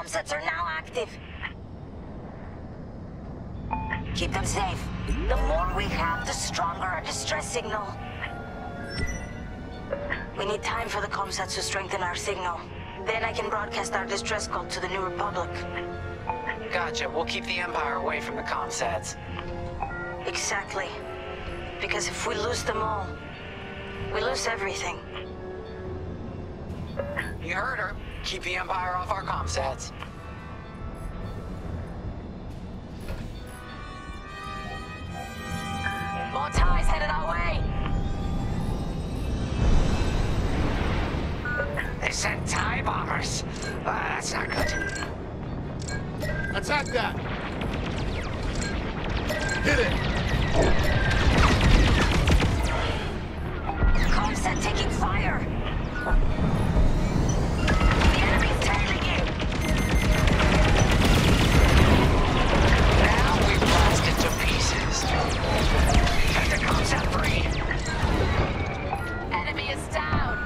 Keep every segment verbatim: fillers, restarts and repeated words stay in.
comsats are now active. Keep them safe. The more we have, the stronger our distress signal. We need time for the comsats to strengthen our signal. Then I can broadcast our distress call to the New Republic. Gotcha. We'll keep the Empire away from the comsats. Exactly. Because if we lose them all, we lose everything. You heard her. Keep the Empire off our comsats. More ties headed our way! They sent TIE bombers. Uh, that's not good. Attack that! Hit it! Comsat taking fire! The enemy's tailing you! Now we blast it to pieces. Get the comsat free. Enemy is down!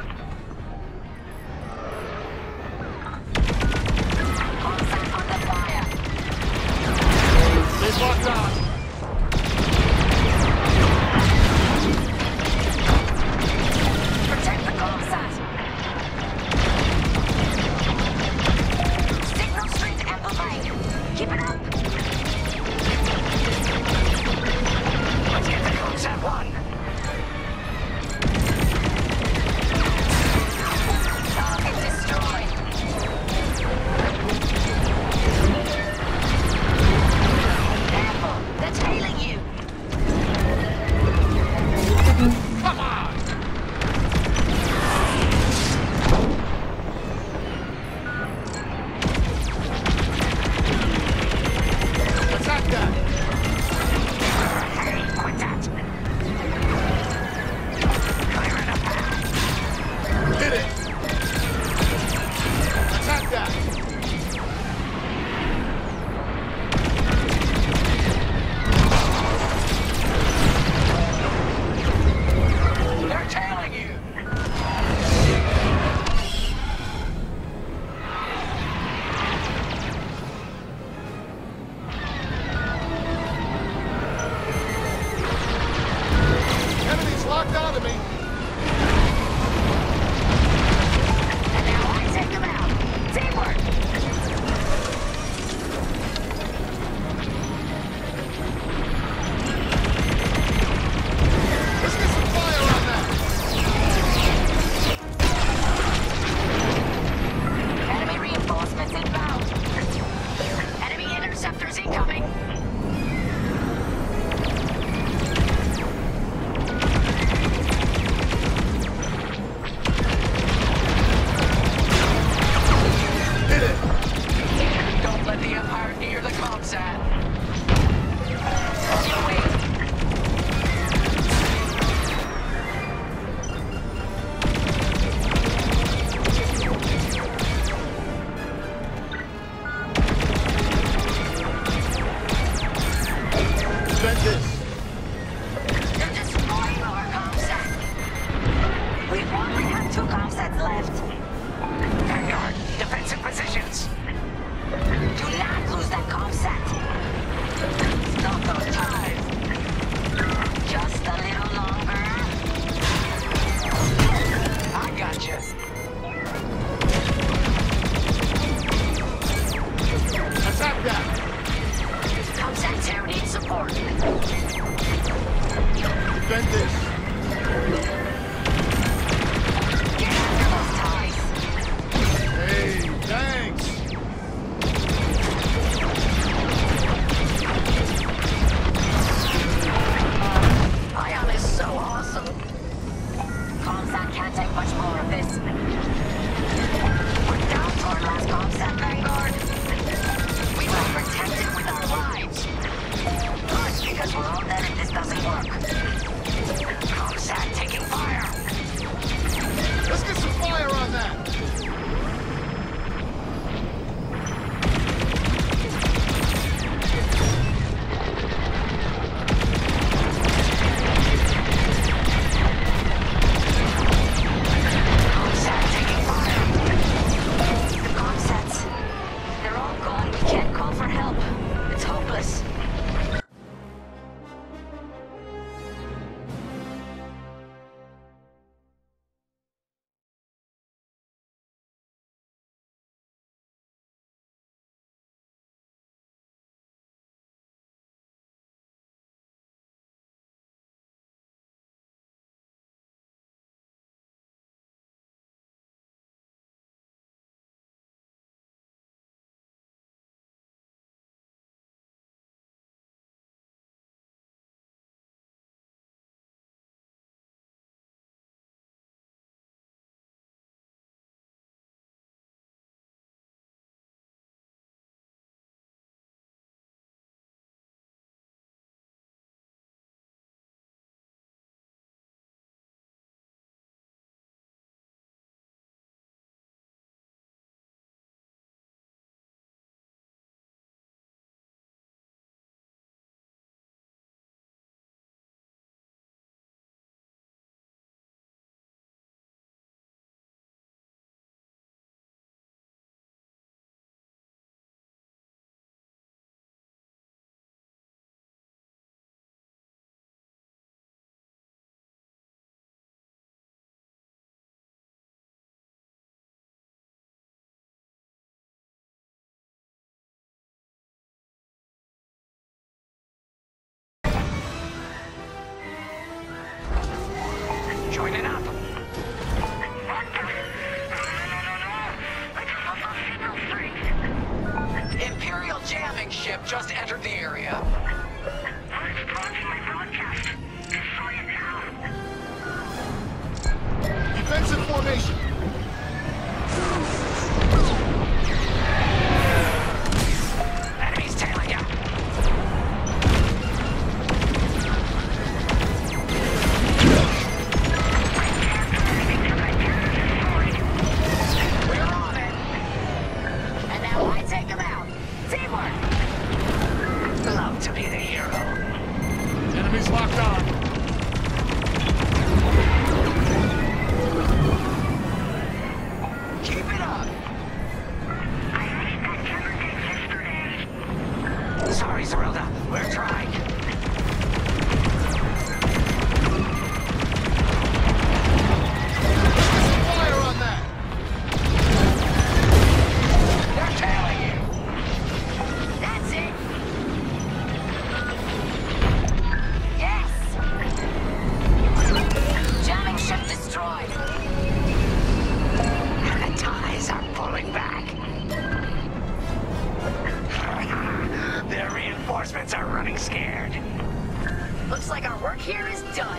Comsat under fire! They locked on! Protect the comsat! Signal strength amplified! Keep it up! Let's get the comsat one. Target destroyed! Careful! They're tailing you! Come on! Attack that! Hey, quit that. Clearing a path. Hit it! Attack that! They're tailing you. Enemy's locked onto me! And now I take them out! Teamwork! Let's get some fire on that! Enemy reinforcements inbound! Enemy interceptors incoming! Hit it! Don't let the Empire near the comsat. On your way! Defend this! You're destroying our comsat! We only have two comsats left! Vanguard, defensive positions. Do not lose that comsat! Stop those ties! Just a little longer! I gotcha. Attack that! Comsat zero needs support! Defend this! Get after those ties! Hey, thanks! Ion is so awesome! Comsat can't take much more of this. We're down to our last comsat, Vanguard. We will protect it with our lives. Good, because we're all dead if this doesn't work. Comsat taking fire. Let's get some fire on that! Comsat taking fire. The comsats, they're hurry up. First launching my broadcast. Destroy it now. Defensive formation. Enemies tailing you. We're on it. And now I take them out. Teamwork. Love to be the hero. Enemies locked on. Keep it up. I hate that Kevin did yesterday. Sorry, Zerelda. We're trying. Fire on that. They're tailing you. That's it. Yes. Jamming ship destroyed. The ties are pulling back. Their reinforcements are running scared. Looks like our work here is done.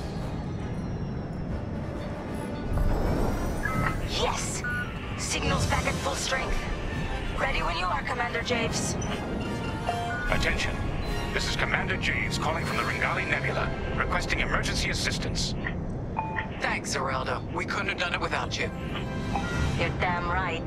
Yes! Signal's back at full strength. Ready when you are, Commander Javes. Attention. This is Commander Javes calling from the Ringali Nebula, requesting emergency assistance. Thanks, Zerelda. We couldn't have done it without you. You're damn right.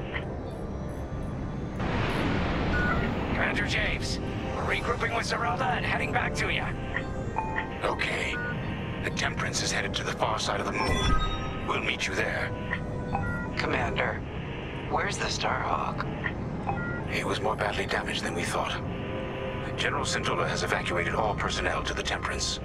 Commander Javes, we're regrouping with Zerelda and heading back to you. Okay. The Temperance is headed to the far side of the moon. We'll meet you there. Commander, where's the Starhawk? It was more badly damaged than we thought. General Syndulla has evacuated all personnel to the Temperance.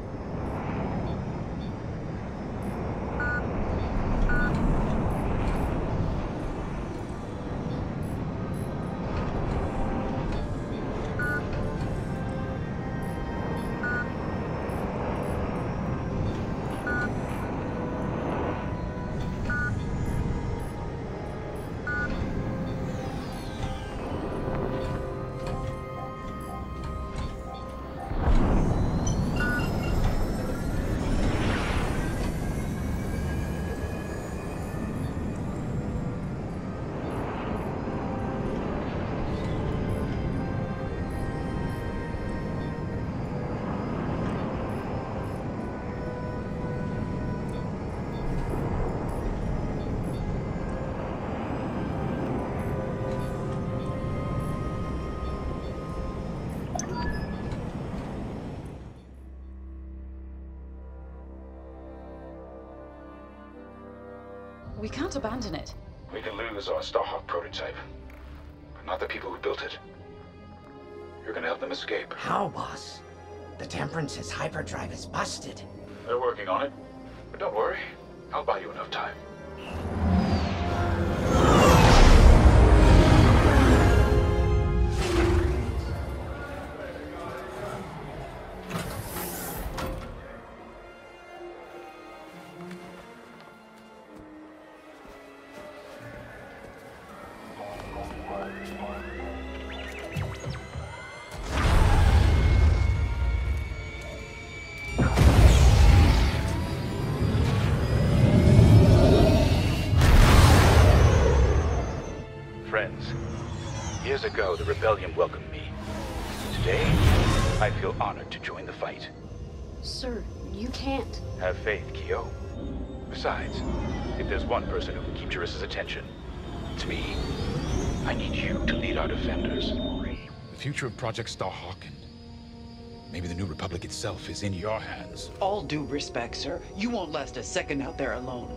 We can't abandon it. We can lose our Starhawk prototype, but not the people who built it. You're gonna help them escape. How, boss? The Temperance's hyperdrive is busted. They're working on it, but don't worry. I'll buy you enough time. Friends, years ago the Rebellion welcomed me. Today, I feel honored to join the fight. Sir, you can't. Have faith, Kyo. Besides, if there's one person who can keep Jarissa's attention, it's me. I need you to lead our defenders. The future of Project Starhawk and maybe the New Republic itself is in your hands. All due respect, sir. You won't last a second out there alone.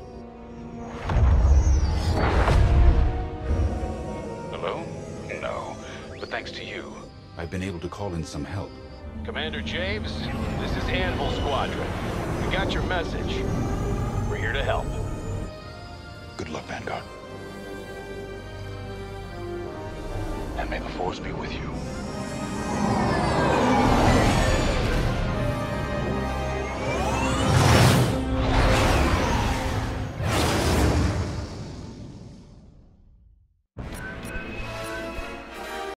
Alone? No. But thanks to you, I've been able to call in some help. Commander James, this is Anvil Squadron. We got your message. We're here to help. Good luck, Vanguard. And may the Force be with you.